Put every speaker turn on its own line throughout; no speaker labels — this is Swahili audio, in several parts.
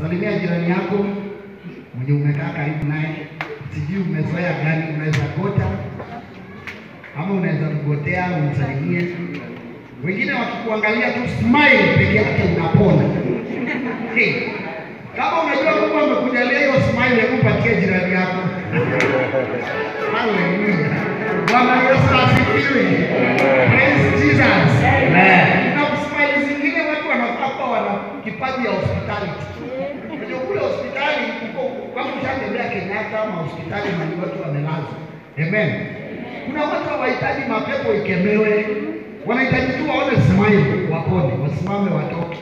Salimia jirani yako mwenye umekaa karibu naye. Sijui umezoea gani, unaweza gota ama unaweza mgotea umsalimie. Wengine wakikuangalia tu smile peke yake unapona. Hey, kama unajua Mungu amekujalia hiyo smile, hebu patie jirani yako. Hallelujah. Bwana Yesu asifiwe. Praise Jesus. Amen. Na smile zingine watu wanafaa kuwa wana kipaji ya hospitality. Unajua kule hospitali kama ushatembea Kenyatta ama hospitali mahali watu wamelazwa. Amen. Kuna watu hawahitaji mapepo ikemewe. Wanahitaji tu waone smile wapone, wasimame watoke.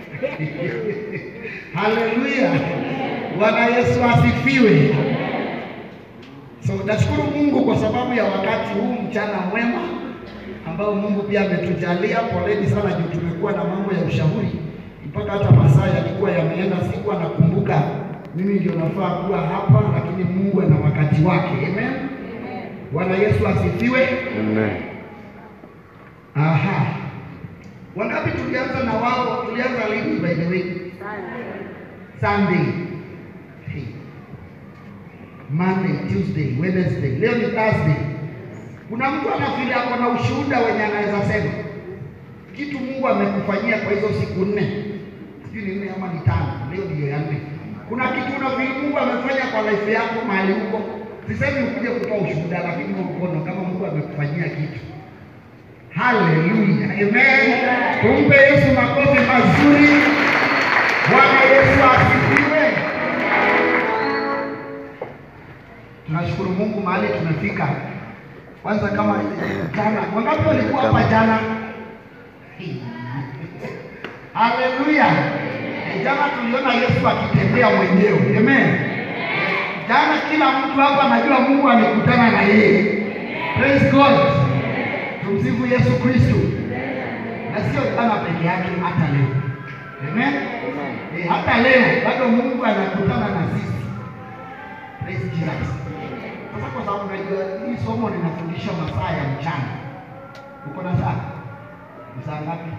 Hallelujah. Bwana Yesu asifiwe. So nashukuru Mungu kwa sababu ya wakati huu mchana mwema ambao Mungu pia ametujalia. Poleni sana juu tumekuwa na mambo ya ushauri mpaka hata masaa yalikuwa yameenda, sikuwa nakumbuka mimi ndio nafaa kuwa hapa, lakini Mungu ana wakati wake. Amen. Bwana Yesu asifiwe.
Amen.
Aha. Wangapi tulianza na wao? Tulianza lini by the way? Sunday. Hey. Monday, Tuesday, Wednesday. Leo ni Thursday. Kuna mtu anafikiri ako na ushuhuda wenye anaweza sema kitu Mungu amekufanyia kwa hizo siku 4. Sijui ni 4 ama ni 5. Leo ndio ya 4. Kuna kitu unafikiri Mungu amefanya kwa life yako mahali huko. Sisemi ukuje kutoa ushuhuda, lakini kwa mkono kama Mungu amekufanyia kitu. Hallelujah. Amen. Tumpe Yesu makofi mazuri. Bwana Yesu asifiwe. Tunashukuru Mungu mahali tumefika. Kwanza kama jana, wangapi walikuwa hapa jana? Hallelujah. Jana tuliona Yesu akitembea mwenyewe. Amen. Jana kila mtu hapa anajua Mungu amekutana na yeye. Praise God. Tumsifu Yesu Kristo. Na sio jana peke yake, hata leo. Amen. Hata leo bado Mungu anakutana na sisi. Praise Jesus. Sasa kwa sababu najua hii somo linafundisha masaa ya mchana. Uko na saa? Saa ngapi?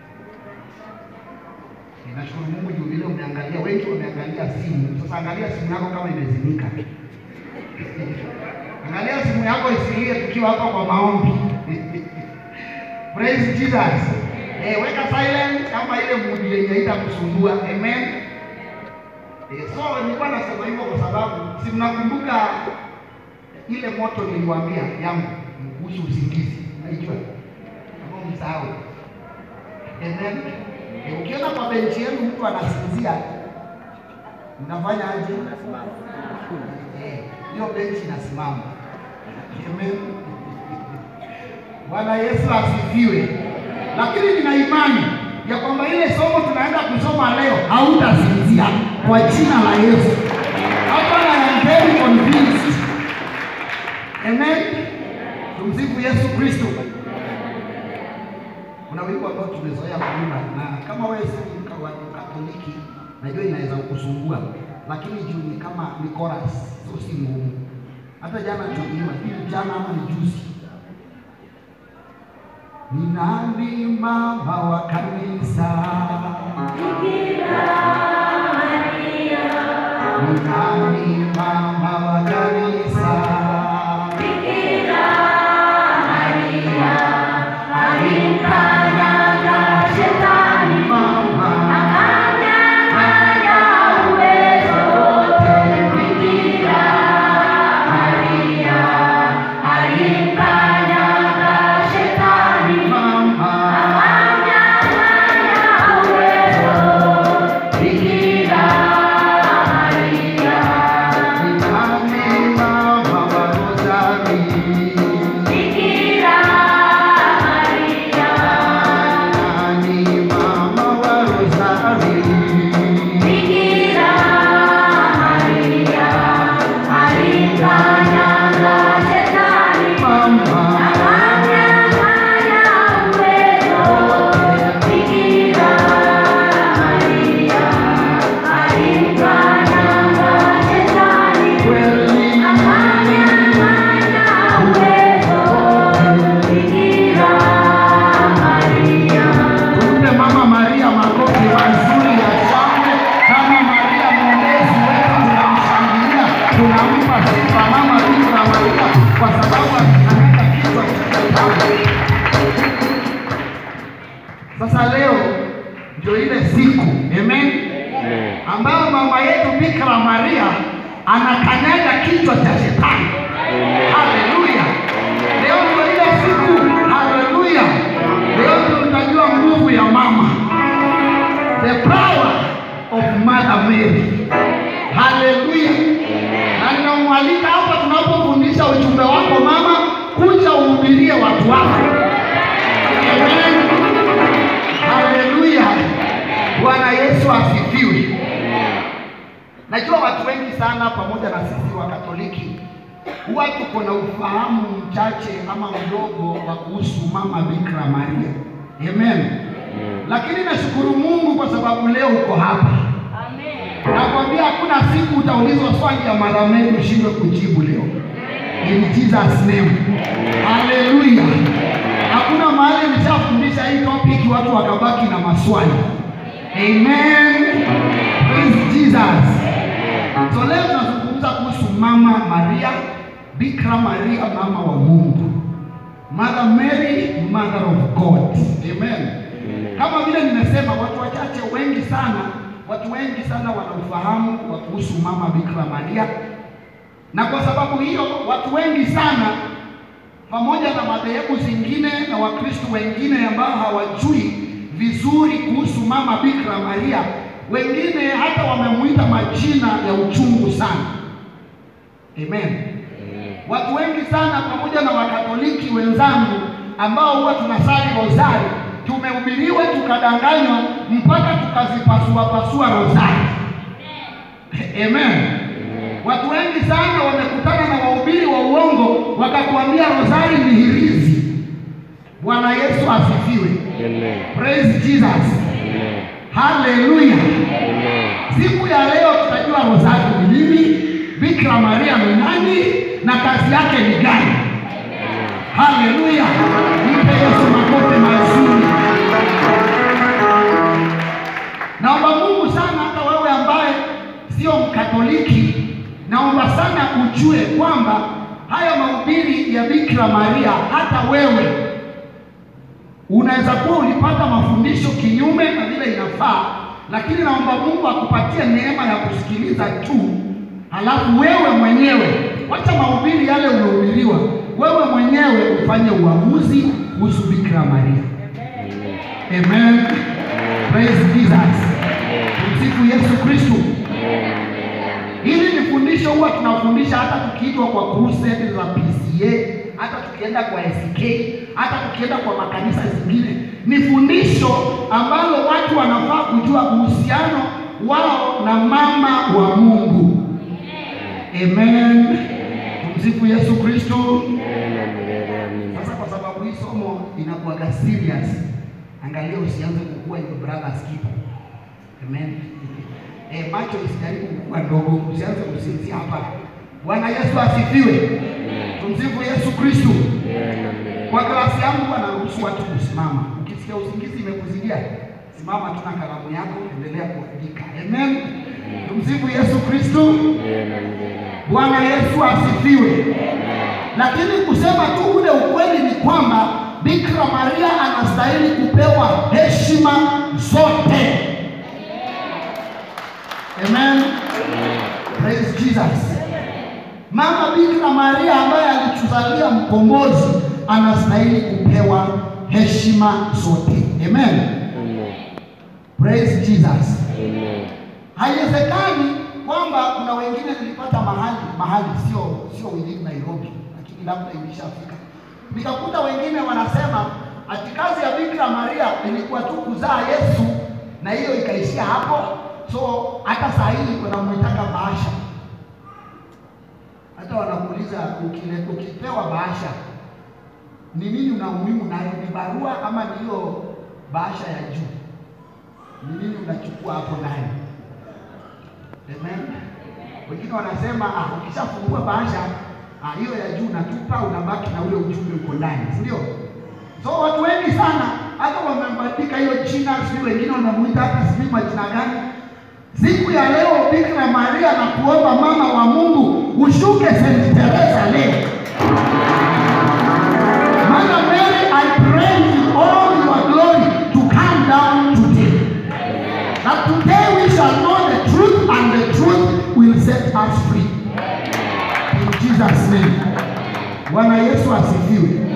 Ninashukuru Mungu juu vile umeangalia, wengi wameangalia simu. Sasa angalia simu yako kama imezimika. Angalia simu yako isilie tukiwa hapa kwa maombi. Praise Jesus. Weka silent kama ile mudi yenye itakusumbua. Amen. So nilikuwa nasema hivyo kwa sababu si mnakumbuka ile moto niliwaambia yangu kuhusu usingizi. Unajua? Kama msahau. Amen. Ukiona kwa benchi yenu mtu anasinzia, mnafanya aje? Hiyo benchi inasimama. Amen. Bwana Yesu asifiwe. Lakini nina imani ya kwamba ile somo tunaenda kusoma leo hautasinzia kwa jina la Yesu. Hapa I am very convinced. Amen. Tumsifu Yesu Kristo. Kuna wimbo ambao tumezoea kuimba, na kama wewe si Katoliki najua inaweza kukusumbua, lakini juu ni kama ni chorus, sio si ngumu. Hata jana tuliimba, jana ama ni juzi. Ni nani mama wa kanisa? Bikira Maria. Ni nani mama wa kanisa? Bikira Maria. Alimkanyaga shetani mama, akanyang'anya uwezo wote. Bikira Maria alimkanyaga shetani mama, akanyang'anya uwezo ndio ile siku, amen, ambayo mama yetu Bikira Maria anakanyaga kichwa cha shetani. Haleluya. Leo ndio ile siku. Haleluya. Leo ndio tutajua nguvu ya mama. The power of Mother Mary. Haleluya. Na ninamwalika hapa tunapofundisha ujumbe wako mama, kuja uhubirie watu wako. Amen. Haleluya. Bwana Yesu asifiwe. Najua watu wengi sana pamoja na sisi wa Katoliki huwa tuko na ufahamu mchache ama mdogo wa kuhusu mama Bikira Maria. Amen. Lakini nashukuru Mungu kwa sababu leo uko hapa. Amen. Nakwambia hakuna siku utaulizwa swali ya Mother Mary ushindwe kujibu leo. In Jesus name. Haleluya. Hakuna mahali nishafundisha hii topic watu wakabaki na maswali. Amen. Praise Jesus. So leo tunazungumza kuhusu mama Maria, Bikira Maria, mama wa Mungu. Mother Mary, Mother of God. Amen. Kama vile nimesema, watu wengi sana wanaufahamu wa kuhusu mama Bikira Maria. Na kwa sababu hiyo watu wengi sana pamoja na madhehebu zingine na Wakristo wengine ambao hawajui vizuri kuhusu mama Bikira Maria, wengine hata wamemuita majina ya uchungu sana. Amen. Watu wengi sana pamoja na Wakatoliki wenzangu ambao huwa tunasali rozari, tumehubiriwa tukadanganywa mpaka tukazipasua rozari. Amen. Watu wengi sana wamekutana na wahubiri wa uongo wakakuambia rozari ni hirizi. Bwana Yesu asifiwe. Amen. Praise Jesus. Amen. Hallelujah. Amen. Siku ya leo tutajua rozari ni nini, Bikira Maria ni nani na kazi yake ni gani. Hallelujah. Nipe Yesu makofi mazuri. Naomba Mungu sana hata wewe ambaye sio Mkatoliki, naomba sana ujue kwamba haya mahubiri ya Bikira Maria hata wewe unaweza kuwa ulipata mafundisho kinyume na vile inafaa, lakini naomba Mungu akupatie neema ya kusikiliza tu. Halafu wewe mwenyewe, wacha mahubiri yale uliohubiriwa, wewe mwenyewe ufanye uamuzi kuhusu Bikira Maria. Amen. Praise Jesus. Tumsifu Yesu Kristo. Hili ni fundisho huwa tunafundisha hata tukiitwa kwa crusade za PCA, hata tukienda kwa SK, hata tukienda kwa makanisa zingine. Ni fundisho ambalo watu wanafaa kujua uhusiano wao na mama wa Mungu. Amen. Tumsifu Yesu Kristo. Sasa kwa sababu hii somo inakuwa serious, angalia usianze kukua your brother's keeper. Amen. Macho isijaribu kukua ndogo, usianze kusinzia hapa. Bwana Yesu asifiwe. Tumsifu Yesu Kristo. Kwa klasi yangu wanaruhusu watu kusimama. Ukisikia usingizi imekuzidia, simama tu na kalamu yako, endelea kuandika. Amen. Tumsifu Yesu Kristo. Bwana Yesu asifiwe. Lakini kusema tu ule ukweli ni kwamba Bikira Maria anastahili kupewa heshima zote. Amen. Praise Jesus. Mama Bikira Maria ambaye alituzalia mkombozi anastahili kupewa heshima zote. Amen. Praise Jesus. Haiwezekani kwamba kuna wengine nilipata mahali sio within Nairobi, lakini labda ilishafika. Nikakuta wengine wanasema ati kazi ya Bikira Maria ilikuwa tu kuzaa Yesu na hiyo ikaishia hapo. So hata saa hii kuna mtaka bahasha. Hata wanakuuliza ukipewa bahasha ni nini una umuhimu nayo, ni barua ama ni hiyo bahasha ya juu? Ni nini unachukua hapo nayo? Amen. Wengine wanasema ukishafungua bahasha hiyo ya juu natupa, unabaki na ule ujumbe uko ndani, ndio? So watu wengi sana hata wamebadilika hiyo jina, sio wengine wanamuita hata sijui majina gani. Siku ya leo Bikira Maria na kuomba mama wa Mungu ushuke St. Teresa leo. Mother Mary, I pray with all your glory to come down today. Jesus name. Bwana Yesu asifiwe.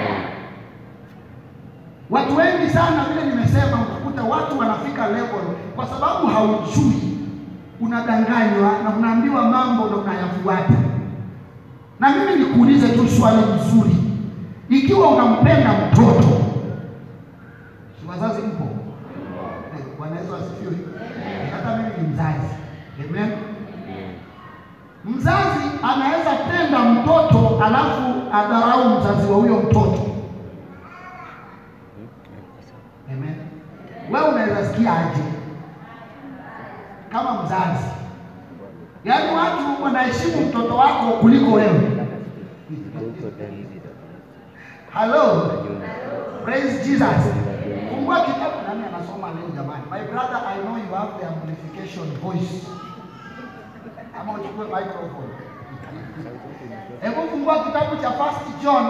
Watu wengi sana vile nimesema, utakuta watu wanafika level kwa sababu haujui, unadanganywa na unaambiwa mambo na unayafuata. Na mimi nikuulize tu swali nzuri. Ikiwa unampenda mtoto, si wazazi mpo? Bwana Yesu asifiwe. Hata mimi ni mzazi. Amen. Mzazi anaweza penda mtoto alafu adharau mzazi wa huyo mtoto. Amen. Wewe unaweza sikia aje kama mzazi? Yaani watu wanaheshimu mtoto wako kuliko wewe. Hello. Praise Jesus. Fungua kitabu. Nani anasoma leo jamani? My brother, I know you have the amplification voice. Ama uchukue microphone. Hebu fungua kitabu cha 1 John.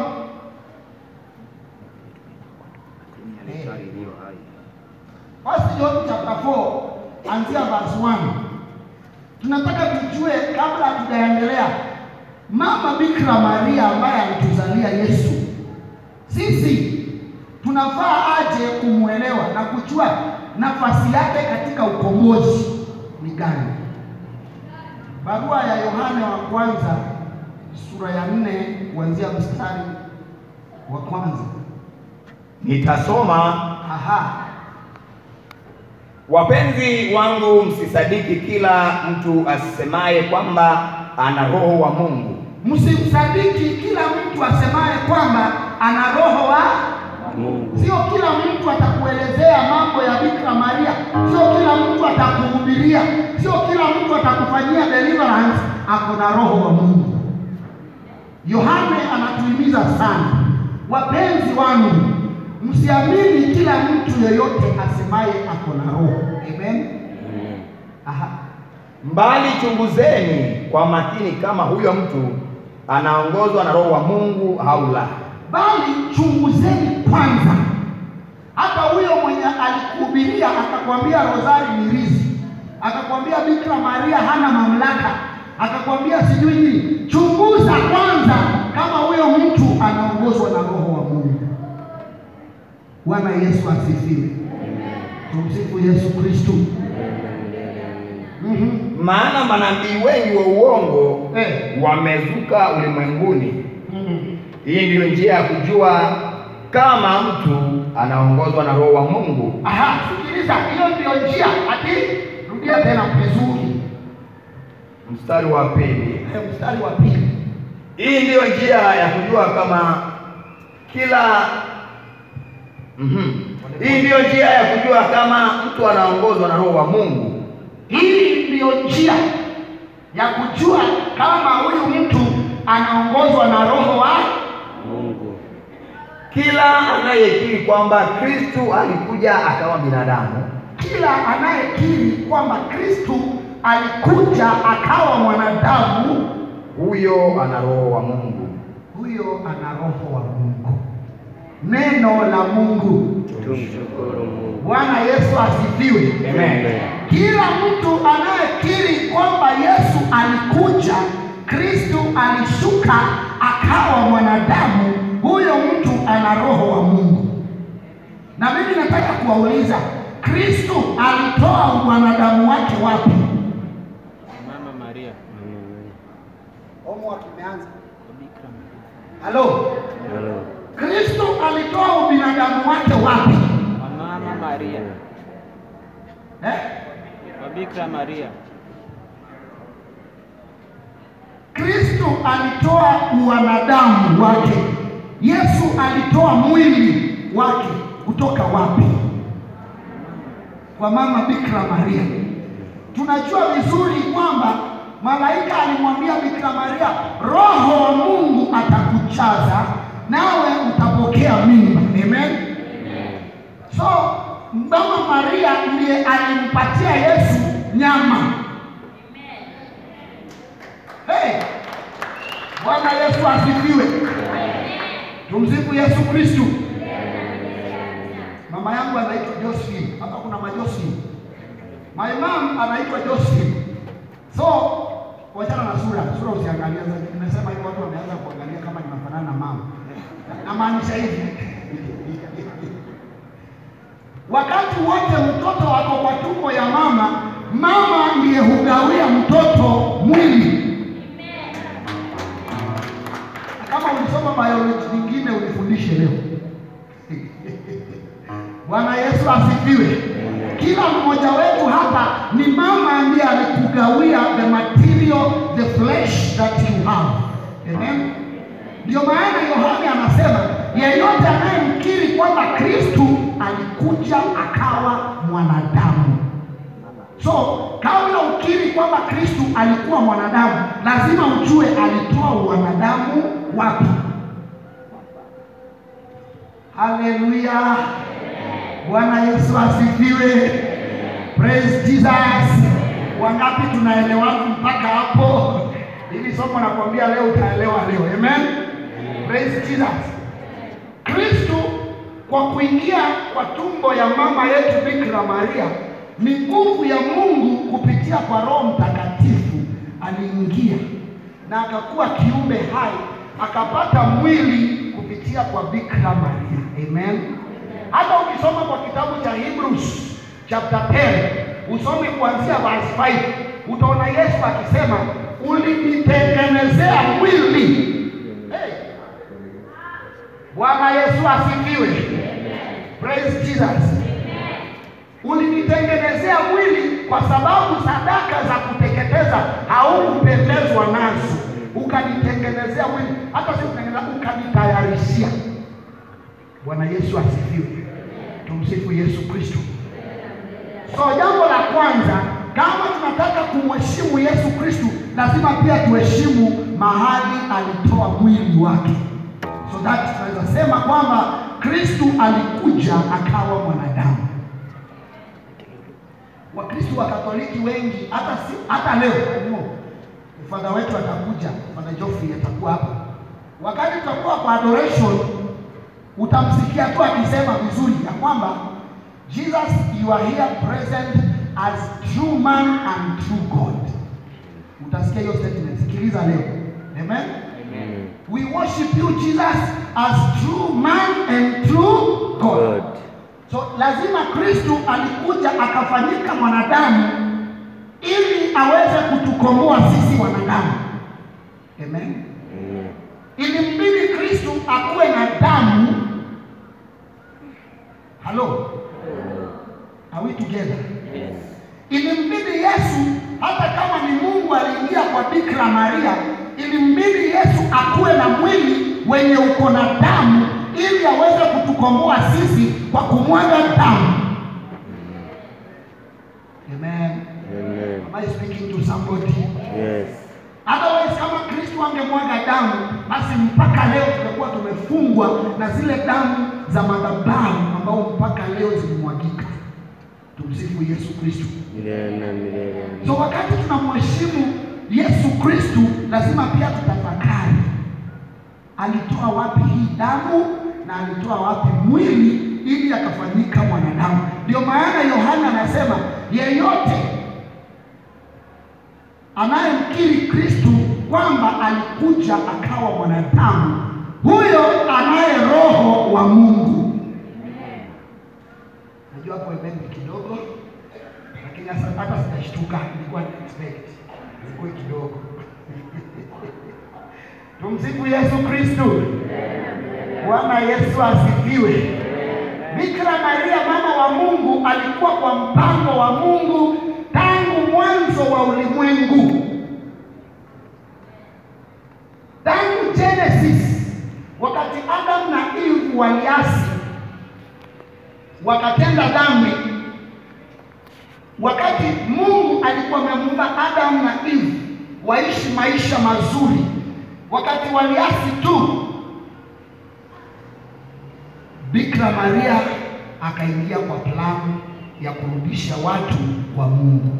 First John chapter 4 anzia verse 1. Tunataka tujue kabla hatujaendelea, Mama Bikira Maria ambaye alituzalia Yesu, sisi tunafaa aje kumuelewa na kujua nafasi yake katika ukombozi ni gani? Barua ya Yohane wa kwanza sura ya 4 kuanzia mstari wa kwanza.
Nitasoma. Wapenzi wangu, msisadiki kila mtu asemaye kwamba ana roho wa Mungu.
Msimsadiki kila mtu asemaye kwamba ana roho wa Mungu. Sio kila mtu atakuelezea mambo ya Bikira Maria. Sio kila mtu atakuhubiria. Sio kila mtu atakufanyia deliverance ako na roho wa Mungu. Yohane anatuhimiza sana, wapenzi wangu, msiamini kila mtu yeyote asemaye ako na roho. Amen.
Mbali chunguzeni kwa makini kama huyo mtu anaongozwa na roho wa Mungu au la.
Bali chunguzeni kwanza. Hata huyo mwenye alikuhubiria akakwambia rozari ni rizi, akakwambia Bikira Maria hana mamlaka, akakwambia sijui nini, chunguza kwanza kama huyo mtu anaongozwa na roho wa Mungu. Bwana Yesu asifiwe. Tumsifu Yesu Kristo.
Maana manabii wengi wa uongo wamezuka ulimwenguni. Hii ndiyo njia ya kujua kama mtu anaongozwa na roho wa Mungu.
Sikiliza, hiyo ndio njia. Rudia tena vizuri.
Mstari wa pili.
Mstari wa pili.
Hii ndiyo njia ya kujua kama Hii ndiyo njia ya kujua kama mtu anaongozwa na roho wa Mungu.
Hii ndiyo njia ya kujua kama huyu mtu anaongozwa na roho wa Mungu.
Kila anayekiri kwamba Kristo alikuja akawa binadamu.
Kila anayekiri kwamba Kristo alikuja akawa mwanadamu,
huyo ana roho wa Mungu.
Huyo ana roho wa Mungu. Neno la Mungu.
Tumshukuru Mungu.
Bwana Yesu asifiwe.
Amen.
Kila mtu anayekiri kwamba Yesu alikuja, Kristo alishuka akawa mwanadamu, huyo mtu ana roho wa Mungu. Na mimi nataka kuwauliza, Kristo alitoa mwanadamu wake wapi?
Mama Maria.
Homo kimeanza. Halo. Kristo alitoa ubinadamu wake wapi?
Mama Maria. Bikira Maria.
Kristo alitoa uwanadamu wake. Yesu alitoa mwili wake kutoka wapi? Kwa mama Bikira Maria. Tunajua vizuri kwamba malaika alimwambia Bikira Maria, roho wa Mungu atakujaza nawe utapokea mimba. Amen. So mama Maria ndiye alimpatia Yesu nyama. Bwana Yesu asifiwe. Tumsifu Yesu Kristo. Mama yangu anaitwa Josephine. Hapa kuna majosephine. My mom anaitwa Josephine. So Wachana na sura usiangalia. Nimesema hivi watu wameanza kuangalia kama ninafanana na mama. Namaanisha hivi. Wakati wote mtoto wako kwa tumbo ya mama, mama ndiye hugawia mtoto mwili. Kama ulisoma biology nyingine unifundishe leo. Bwana Yesu asifiwe. Kila mmoja wetu hapa ni mama ndiye alikugawia the material, the flesh that you have. Amen. Ndio maana Yohana anasema yeyote anayemkiri kwamba Kristo alikuja akawa mwanadamu. So, kabla ukiri kwamba Kristo alikuwa mwanadamu, lazima ujue alitoa wanadamu wapi. Haleluya. Bwana Yesu asifiwe. Praise Jesus. Wangapi tunaelewana mpaka hapo? Hili somo nakwambia leo utaelewa leo. Amen. Praise Jesus. Kristo kwa kuingia kwa tumbo ya mama yetu Bikira Maria ni nguvu ya Mungu kupitia kwa Roho Mtakatifu aliingia na akakuwa kiumbe hai, akapata mwili kupitia kwa Bikira Maria. Amen. Hata ukisoma kwa kitabu cha Hebrews chapter 10, usome kuanzia verse 5, utaona Yesu akisema ulinitengenezea mwili. Hey. Bwana Yesu asifiwe. Praise Jesus. Ulinitengenezea mwili kwa sababu sadaka za kuteketeza haukupendezwa nazo. Ukanitengenezea mwili. Hata si kutengeneza, ukanitayarishia. Bwana Yesu asifiwe. Tumsifu Yesu Kristo. So jambo la kwanza, kama tunataka kumheshimu Yesu Kristo, lazima pia tuheshimu mahali alitoa mwili wake. So that tunaweza sema kwamba Kristo alikuja akawa mwanadamu. Wakristo wa Katoliki wengi hata leo Father wetu atakuja, Father Geoffrey atakuwa hapa. Wakati tutakuwa kwa adoration, utamsikia tu akisema vizuri ya kwamba Jesus, you are here present as true man and true God. Utasikia hiyo statement. Sikiliza leo. Amen. Amen. We worship you Jesus as true man and true God. So lazima Kristo alikuja akafanyika mwanadamu ili aweze kutukomboa sisi wanadamu. Amen. Amen. Ilimbidi Kristo akuwe na damu. Hello. Are we together? Yes. Ilimbidi Yesu, hata kama ni Mungu aliingia kwa Bikira Maria, ilimbidi Yesu akuwe na mwili wenye uko na damu ili aweze kutukomboa sisi kwa kumwaga damu. Amen. Amen. Am I speaking to somebody? Yes. Otherwise, kama Kristo angemwaga damu, basi mpaka leo tungekuwa tumefungwa na zile damu za madhabahu ambao mpaka leo zilimwagika. Tumsifu Yesu Kristo. So wakati tunamheshimu Yesu Kristo, lazima pia tutafakari alitoa wapi hii damu na alitoa wapi mwili ili akafanyika mwanadamu. Ndio maana Yohana anasema yeyote anayemkiri Kristo kwamba alikuja akawa mwanadamu, huyo anaye roho wa Mungu. Najua hapo imendi kidogo, lakini hata sitashtuka, nilikuwa expect nilikuwa kidogo. Tumsifu Yesu Kristo. Bwana Yesu asifiwe. Bikira Maria mama wa Mungu alikuwa kwa mpango wa Mungu tangu mwanzo wa ulimwengu. Tangu Genesis, wakati Adam na Eve waliasi, wakatenda dhambi, wakati Mungu alikuwa amemuumba Adam na Eve waishi maisha mazuri, wakati waliasi tu, Bikira Maria akaingia kwa plani ya kurudisha watu wa Mungu.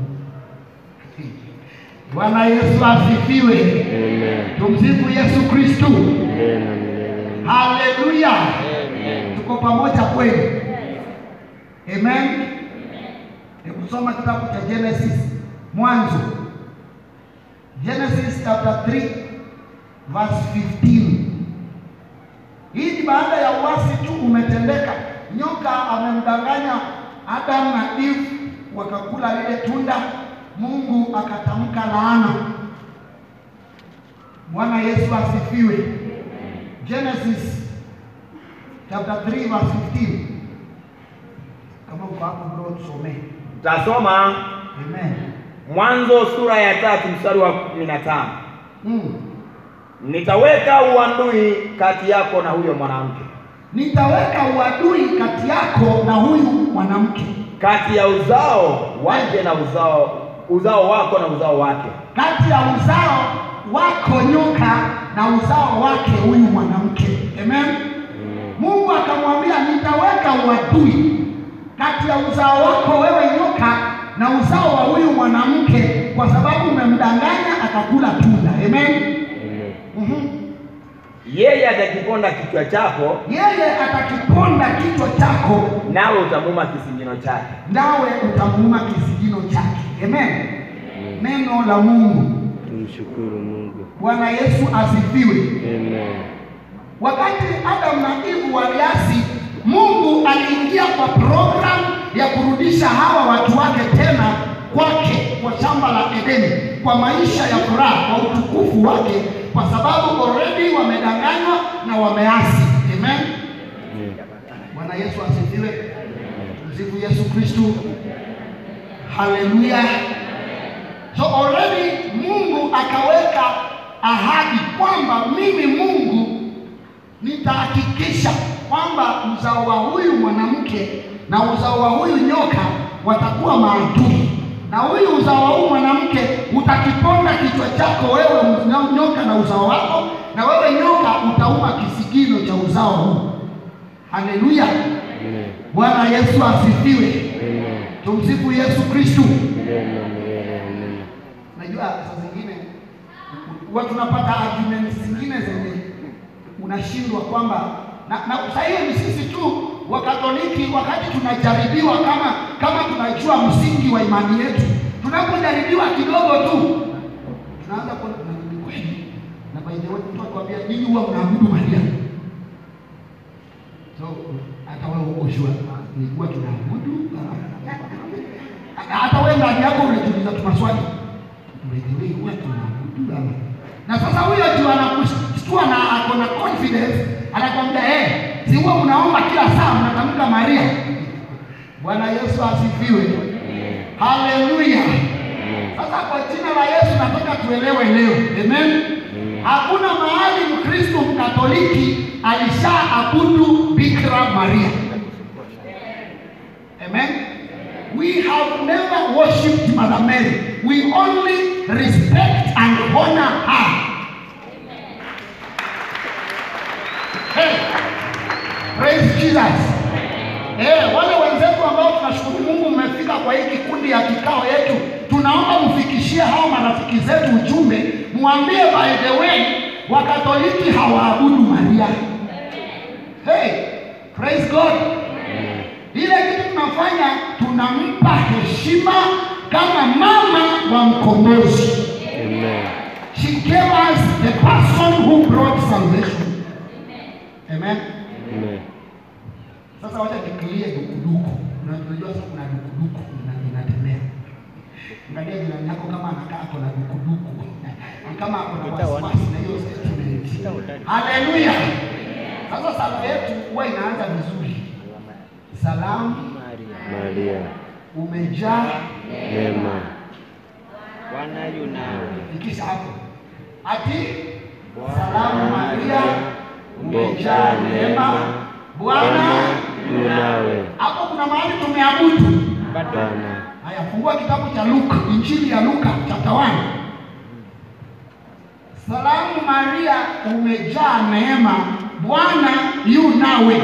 Bwana Yesu asifiwe. Amen. Tumsifu Yesu Kristo. Amen. Haleluya. Amen. Tuko pamoja kweli? Amen. Hebu soma kitabu cha Genesis, Mwanzo. Genesis chapter 3 verse 15. Hii ni baada ya uasi tu umetendeka. Nyoka amemdanganya Adam na Eve, wakakula lile tunda, Mungu akatamka laana. Bwana Yesu asifiwe. Genesis chapter 3 verse 15. Kama uko hapo bro tusome.
Tasoma
Amen.
Mwanzo sura ya 3 mstari wa 15. Nitaweka uadui kati yako na huyo mwanamke.
Nitaweka uadui kati yako na huyu mwanamke.
Kati ya uzao wake na uzao wako na uzao wake.
Kati ya uzao wako nyoka na uzao wake huyu mwanamke. Amen. Mungu akamwambia nitaweka uadui kati ya uzao wako wewe nyoka na uzao wa huyu mwanamke, kwa sababu umemdanganya akakula tunda. Amen.
Yeye atakiponda kichwa chako,
yeye atakiponda kichwa chako,
nawe utamuuma kisigino chake.
Nawe utamuuma kisigino chake. Amen. Neno la Mungu.
Tumshukuru Mungu.
Bwana Yesu asifiwe.
Amen.
Wakati Adam na Eve waliasi, Mungu aliingia kwa program ya kurudisha hawa watu wake tena kwake, kwa shamba la Edeni, kwa maisha ya furaha, kwa utukufu wake, kwa sababu already wamedanganywa na wameasi. Amen. Bwana Yesu asifiwe. Msifu Yesu Kristo. Haleluya. So already Mungu akaweka ahadi kwamba mimi Mungu nitahakikisha kwamba uzao wa huyu mwanamke na uzao wa huyu nyoka watakuwa maadui, na huyu uzao wa huyu mwanamke utakiponda kichwa chako wewe nyoka na uzao wako, na wewe nyoka utauma kisigino cha uzao huu. Haleluya. Bwana Yesu asifiwe. Tumsifu Yesu Kristo. Najua saa zingine watu tunapata arguments zingine zenye unashindwa kwamba na sasa hiyo ni sisi tu wa Katoliki, wakati tunajaribiwa kama tunajua msingi wa imani yetu, tunapojaribiwa kidogo tu tunaanza kuona tunarudi kweli. Na by the way mtu akwambia nini huwa mnaabudu Maria, so hata wewe unajua ni kwa tunaabudu, hata wewe ndani yako unajiuliza tu maswali, wewe huwa tunaabudu. Na sasa huyo tu anakushtua na ako na confidence, anakuambia si huwa mnaomba kila saa mnatamka Maria. Bwana Yesu asifiwe. Haleluya. Sasa kwa jina la Yesu nataka tuelewe leo. Amen. Hakuna mahali Mkristo Mkatoliki alishaabudu Bikira Maria. Amen. We have never worshipped Mother Mary. We only respect and honor her. Hey, praise Jesus. Wale wenzetu ambao tunashukuru Mungu mmefika kwa hii kikundi ya kikao yetu, tunaomba mfikishie hao marafiki zetu ujumbe, muambie by the way Wakatoliki hawaabudu Maria. Hey, praise God. Ile kitu tunafanya, tunampa heshima kama mama wa mkombozi.
Amen.
She gave us the person who brought salvation. Amen.
Amen.
Sasa wacha nikilie dukuduku. Unajua sasa kuna dukuduku inatembea. Angalia jirani yako kama anakaa ako na dukuduku. Ni kama ako na wasiwasi na hiyo statement. Haleluya. Sasa sala yetu huwa inaanza vizuri. Salamu
Maria,
umejaa
neema,
Bwana yu nawe.
Fikisha hapo. Ati salamu Maria, umejaa neema, Bwana
yu nawe.
Hapo kuna mahali tumeabudu.
Bwana.
Haya, fungua kitabu cha Luka, Injili ya Luka chapter 1. Salamu Maria, umejaa neema, Bwana yu nawe.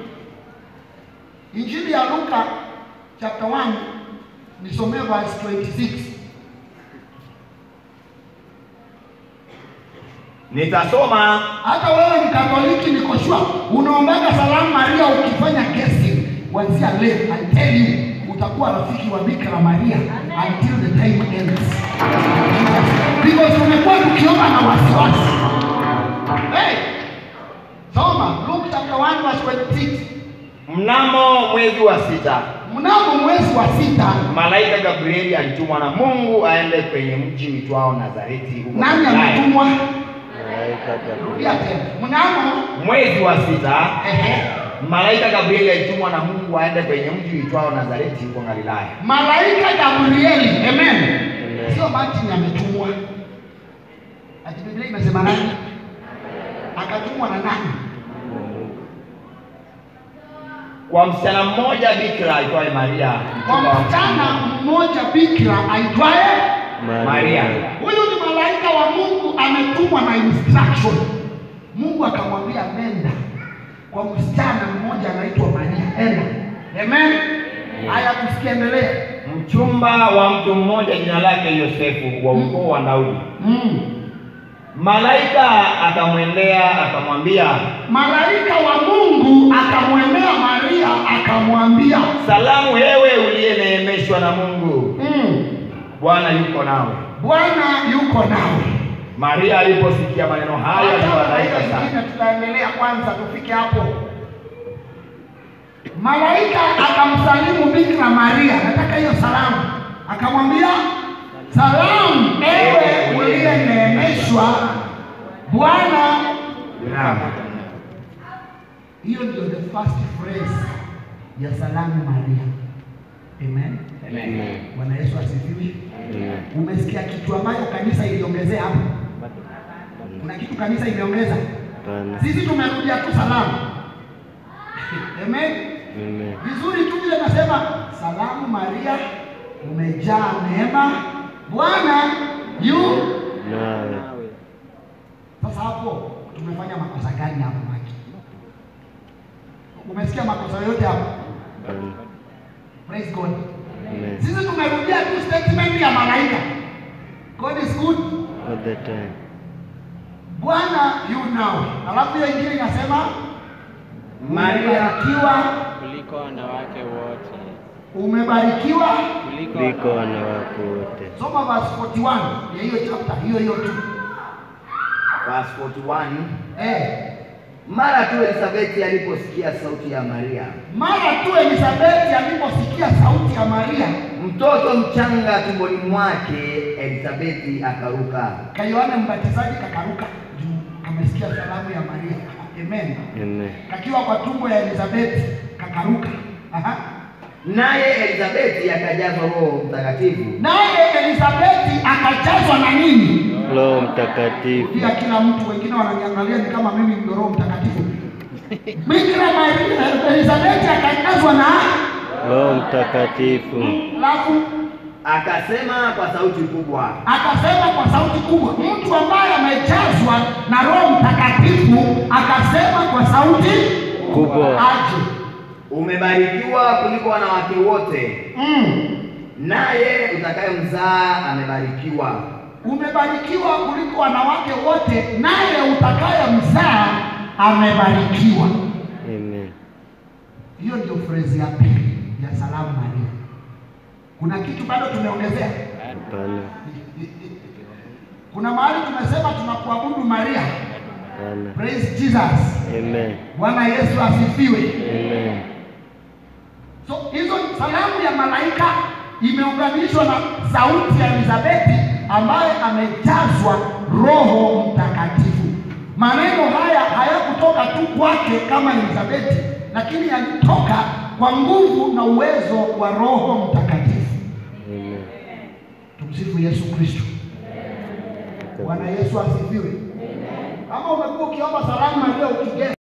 Injili ya Luka chapter 1, nisomee verse 26.
Nitasoma.
Hata wewe Mkatoliki niko sure unaombaga salamu Maria ukifanya guessing kuanzia leo. I tell you, utakuwa rafiki wa Bikira Maria until the time ends. Because
Mnamo mwezi wa 6,
mnamo mwezi wa 6,
malaika Gabrieli alitumwa na Mungu aende kwenye mji uitwao Nazareti huko
nani
Galilaya.
ametumwa?
Malaika
Rudia
Gabrieli.
tena. Mnamo
Mwezi wa 6,
ehe,
malaika Gabrieli alitumwa na Mungu aende kwenye mji uitwao Nazareti huko Galilaya.
malaika Gabrieli, amen.
Amen.
Sio Martin ametumwa. Ati Biblia imesema nani? Akatumwa na nani?
Kwa msichana mmoja bikira aitwaye Maria.
Kwa msichana mmoja bikira aitwaye
Maria.
Huyu ni malaika wa Mungu ametumwa na instruction. Mungu akamwambia nenda kwa msichana mmoja anaitwa Maria. Enda. Amen. Haya, tusikiendelea.
Mchumba wa mtu mmoja jina lake Yosefu wa ukoo wa Daudi. Malaika akamwendea akamwambia,
Malaika wa Mungu akamwendea Maria akamwambia,
salamu wewe uliyeneemeshwa na Mungu, Bwana yuko nawe.
Bwana yuko nawe.
Maria aliposikia maneno haya alifadhaika sana.
Tutaendelea kwanza tufike hapo. Malaika akamsalimu Bikira Maria, nataka hiyo salamu. Akamwambia, salamu ewe uliyeneemeshwa, Bwana
Naam.
Hiyo ndio the first phrase ya salamu Maria. Amen.
Amen.
Bwana Yesu asifiwe.
Amen.
Umesikia kitu ambacho kanisa iliongezea hapo? Kuna kitu kanisa iliongeza?
Hapana.
Sisi tumekuja tu salamu. Amen.
Amen.
Vizuri tu vile nasema salamu Maria, umejaa neema, Bwana yu
Nawe.
Sasa hapo tumefanya makosa gani hapo Maki? Umesikia makosa yote hapo?
Hapana.
Praise God.
Amen.
Sisi tumerudia tu statement ya malaika. God is good.
All the time.
Bwana yu nawe. Alafu hiyo ingine inasema
Maria
akiwa
kuliko wanawake wote,
umebarikiwa.
Kuliko wanawake wote.
Soma verse 41 ya hiyo chapter hiyo tu.
Verse 41. Mara tu Elisabeti aliposikia sauti ya Maria,
Mara tu Elisabeti aliposikia sauti ya Maria,
mtoto mchanga tumboni mwake Elisabeti akaruka.
Ka Yohana Mbatizaji kakaruka juu amesikia salamu ya Maria. Amen.
Amen.
Kakiwa kwa tumbo ya Elisabeti kakaruka. Aha.
Naye Elisabeti akajazwa Roho Mtakatifu.
Naye Elisabeti akajazwa na nini?
Roho Mtakatifu.
Pia kila mtu, wengine wananiangalia ni kama mimi ndio Roho Mtakatifu. Bikira Maria Elisabeti akajazwa na
Roho Mtakatifu.
alafu
Akasema kwa sauti kubwa.
akasema kwa sauti kubwa. Mtu ambaye amejazwa na Roho Mtakatifu akasema kwa sauti
Kubwa.
aje.
Umebarikiwa kuliko wanawake wote, naye utakayemzaa amebarikiwa.
Umebarikiwa kuliko wanawake wote, naye utakayemzaa amebarikiwa.
Amen.
Hiyo ndio phrase ya pili ya salamu Maria. Kuna kitu bado tumeongezea?
Hapana.
Kuna mahali tumesema tunakuabudu Maria.
Hapana.
Praise Jesus.
Amen.
Bwana Yesu asifiwe.
Amen.
So hizo salamu ya malaika imeunganishwa na sauti ya Elisabeti ambaye amejazwa Roho Mtakatifu. Maneno haya hayakutoka tu kwake kama Elisabeti, lakini yalitoka kwa nguvu na uwezo wa Roho Mtakatifu.
Amen.
Tumsifu Yesu Kristo. Bwana Yesu asifiwe. Kama umekuwa ukiomba salamu Maria ukigeza